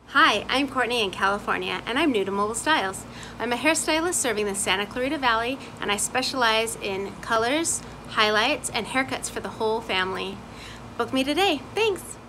Hi, I'm Courtney in California, and I'm new to Mobile Styles. I'm a hairstylist serving the Santa Clarita Valley, and I specialize in colors, highlights, and haircuts for the whole family. Book me today. Thanks!